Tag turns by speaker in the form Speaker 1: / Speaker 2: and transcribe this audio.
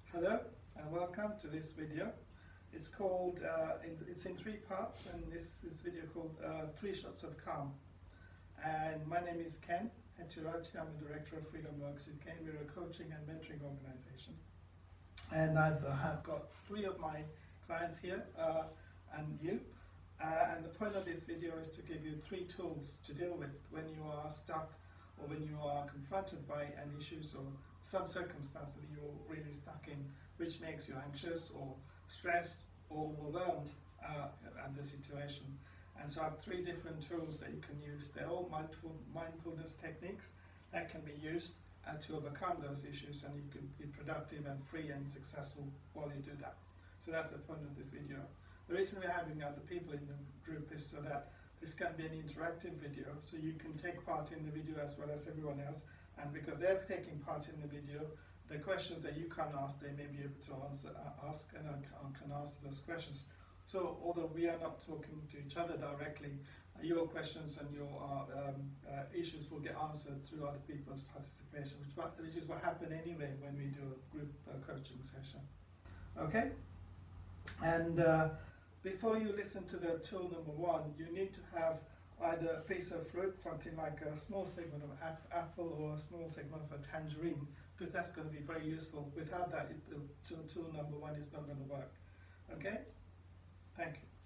Speaker 1: Hello and welcome to this video. It's called, it's in three parts, and this video called 3 Shots of Calm. And my name is Ken Hetirachi. I'm the director of FreedomWorks UK. We're a coaching and mentoring organization. And have got 3 of my clients here and you. And the point of this video is to give you 3 tools to deal with when you are stuck or when you are confronted by an issue or some circumstance that you're really stuck in, which makes you anxious or stressed or overwhelmed at the situation. And so I have 3 different tools that you can use. They're all mindfulness techniques that can be used to overcome those issues, and you can be productive and free and successful while you do that. So that's the point of this video. The reason we're having other people in the group is so that this can be an interactive video, so you can take part in the video as well as everyone else. And because they're taking part in the video, the questions that you can't ask, they may be able to ask and can answer those questions. So although we are not talking to each other directly, your questions and your issues will get answered through other people's participation, which is what happens anyway when we do a group coaching session. Okay? And before you listen to the tool number 1, you need to have either a piece of fruit, something like a small segment of apple or a small segment of a tangerine, because that's going to be very useful. Without that, tool number 1 is not going to work. Okay? Thank you.